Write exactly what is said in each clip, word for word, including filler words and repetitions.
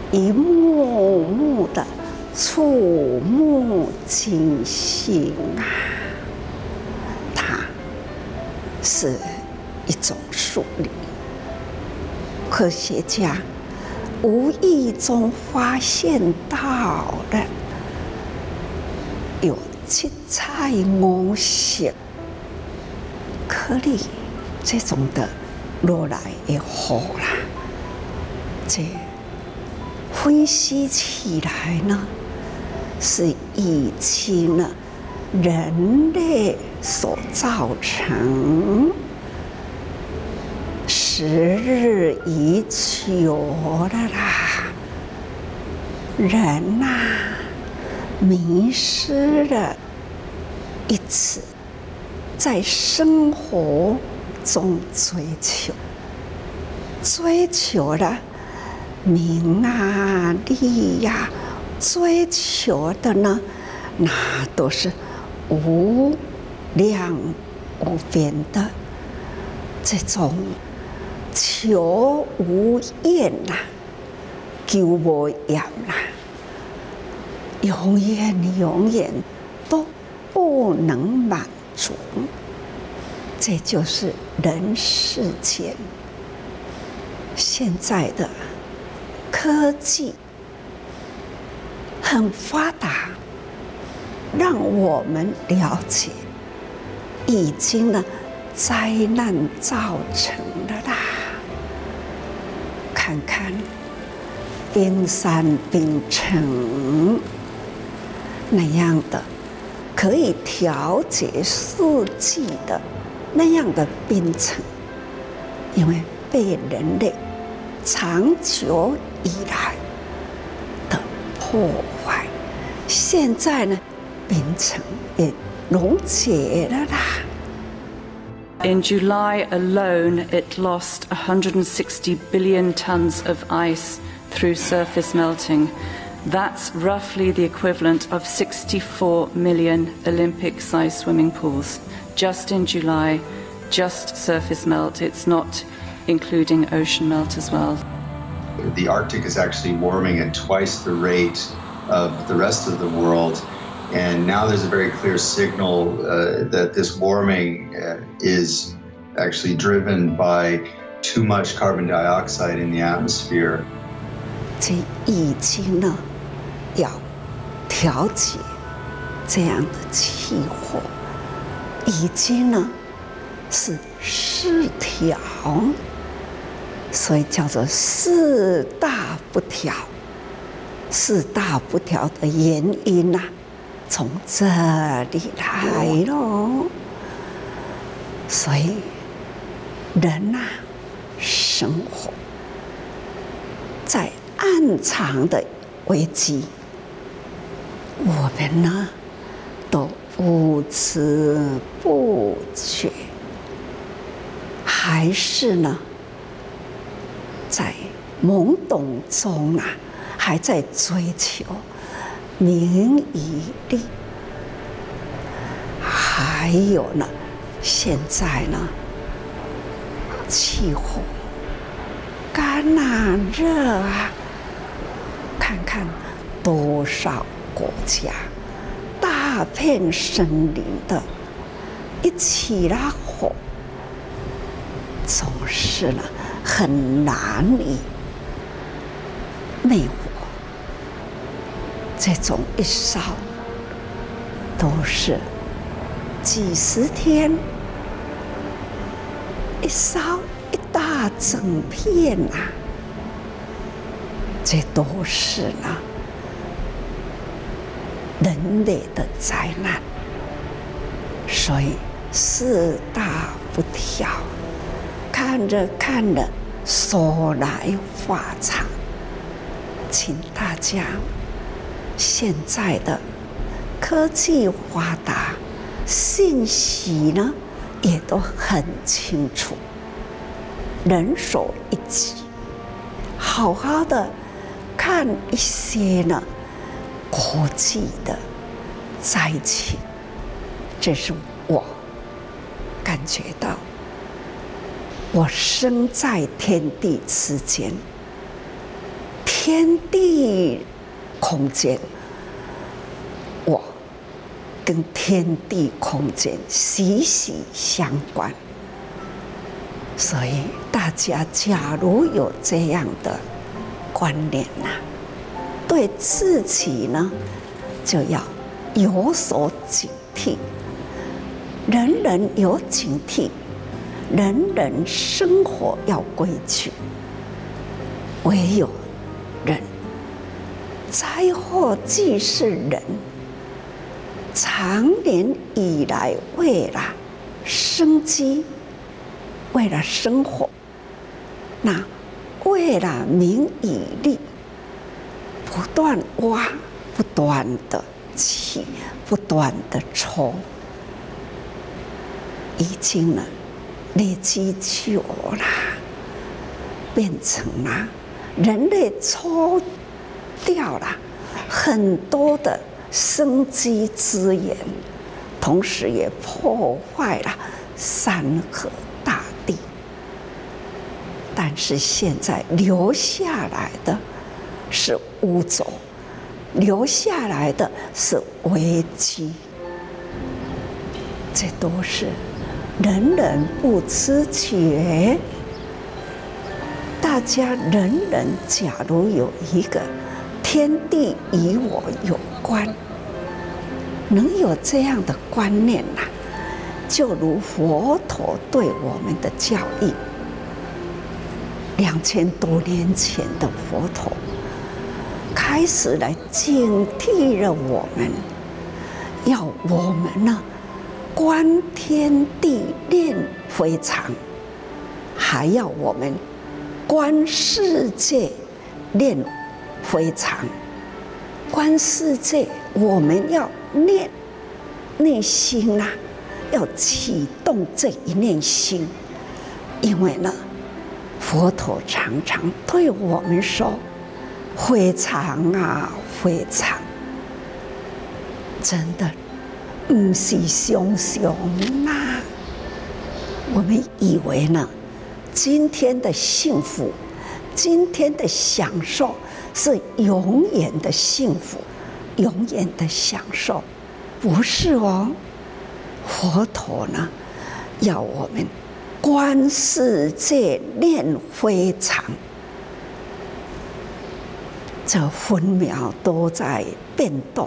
一幕幕的触目惊心啊！它是一种数理。科学家无意中发现到的有七彩五色颗粒这种的落来的雨啦，这分析起来呢，是以前呢人类所造成时日已久的啦，人呐、啊、迷失了一直在生活中追求，追求了名啊利呀、啊，追求的呢，那都是无量无边的这种求无厌啦，求无厌啦，永远永远都不能满足。这就是人世间现在的科技很发达，让我们了解已经呢灾难造成的啦。看看冰山冰城那样的可以调节四季的那样的冰层，因为被人类长久以来的破坏，现在呢冰层也溶解了啦。 In July alone, it lost one hundred sixty billion tons of ice through surface melting. That's roughly the equivalent of sixty-four million Olympic-sized swimming pools. Just in July, just surface melt. It's not including ocean melt as well. The Arctic is actually warming at twice the rate of the rest of the world. And now there's a very clear signal uh, that this warming uh, is actually driven by too much carbon dioxide in the atmosphere. 这已经呢，要调节这样的气候，已经呢是失调，所以叫做四大不调。四大不调的原因啊，从这里来咯。所以人呐、啊，生活在暗藏的危机，我们呢都不知不觉，还是呢在懵懂中啊，还在追求名与利，还有呢，现在呢，气候干啊热啊，看看多少国家大片森林的一起拉火，总是呢很难以灭火。这种一烧都是几十天，一烧一大整片啊，这都是呢人类的灾难。所以四大不调，看着看着说来话长，请大家现在的科技发达，信息呢也都很清楚，人手一机，好好的看一些呢国际的灾情，这是我感觉到，我生在天地之间， 天地空间，我跟天地空间息息相关。所以大家假如有这样的观念呐、啊，对自己呢就要有所警惕。人人有警惕，人人生活要规矩。唯有人，灾祸既是人，长年以来为了生机，为了生活，那为了名以利，不断挖，不断的起，不断的抽，已经呢累积久了，变成了人类抽掉了很多的生机资源，同时也破坏了山河大地。但是现在留下来的是污浊，留下来的是危机，这都是人人不知觉。大家人人假如有一个天地与我有关，能有这样的观念呐、啊，就如佛陀对我们的教义，两千多年前的佛陀开始来警惕了我们，要我们呢观天地念非常，还要我们观世界念非常。观世界我们要念内心啊，要启动这一念心，因为呢佛陀常常对我们说非常啊非常，真的不是想想啦。我们以为呢今天的幸福，今天的享受是永远的幸福，永远的享受，不是哦。佛陀呢要我们观世界念非常，这分秒都在变动，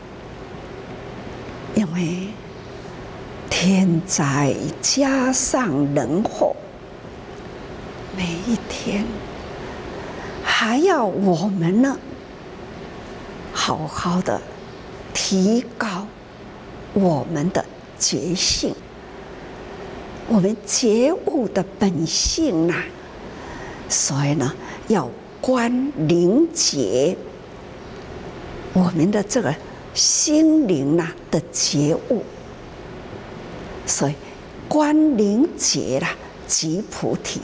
因为天灾加上人祸，每一天还要我们呢好好的提高我们的觉性，我们觉悟的本性啊，所以呢要观灵觉，我们的这个心灵啊的觉悟，所以观灵觉啦即菩提。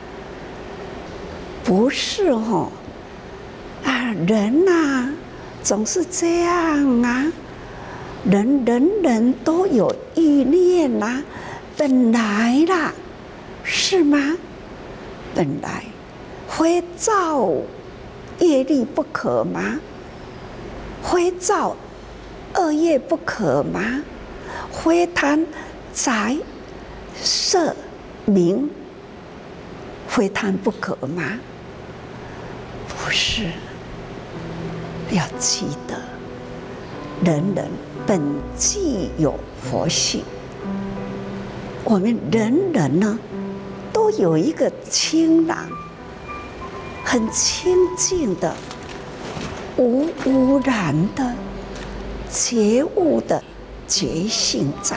不是哦，啊人啊总是这样啊，人人人都有欲念呐、啊，本来啦，是吗？本来非造业力不可吗？非造恶业不可吗？非贪财色名，非贪不可吗？不是，要记得，人人本具有佛性。我们人人呢，都有一个清朗、很清净的、无污染的、觉悟的觉性在。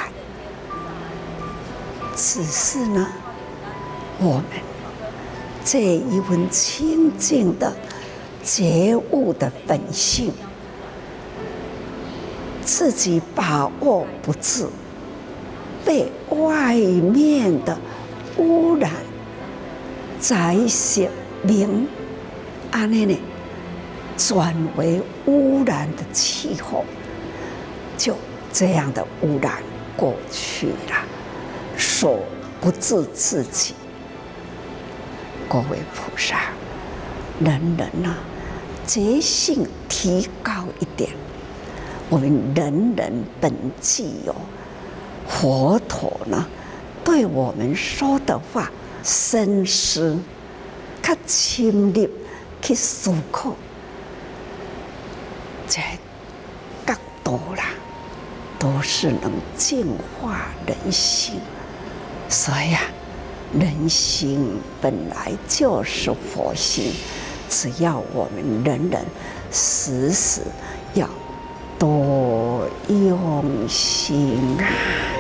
只是呢，我们这一份清净的觉悟的本性，自己把握不住，被外面的污染、财色名，安尼呢，转为污染的气候，就这样的污染过去了，所不自自己。各位菩萨，人人呢觉性提高一点，我们人人本具有佛陀呢对我们说的话深思，较深入去思考，这角度啦，都是能净化人心。所以啊，人心本来就是佛心，只要我们人人时时要多用心啊。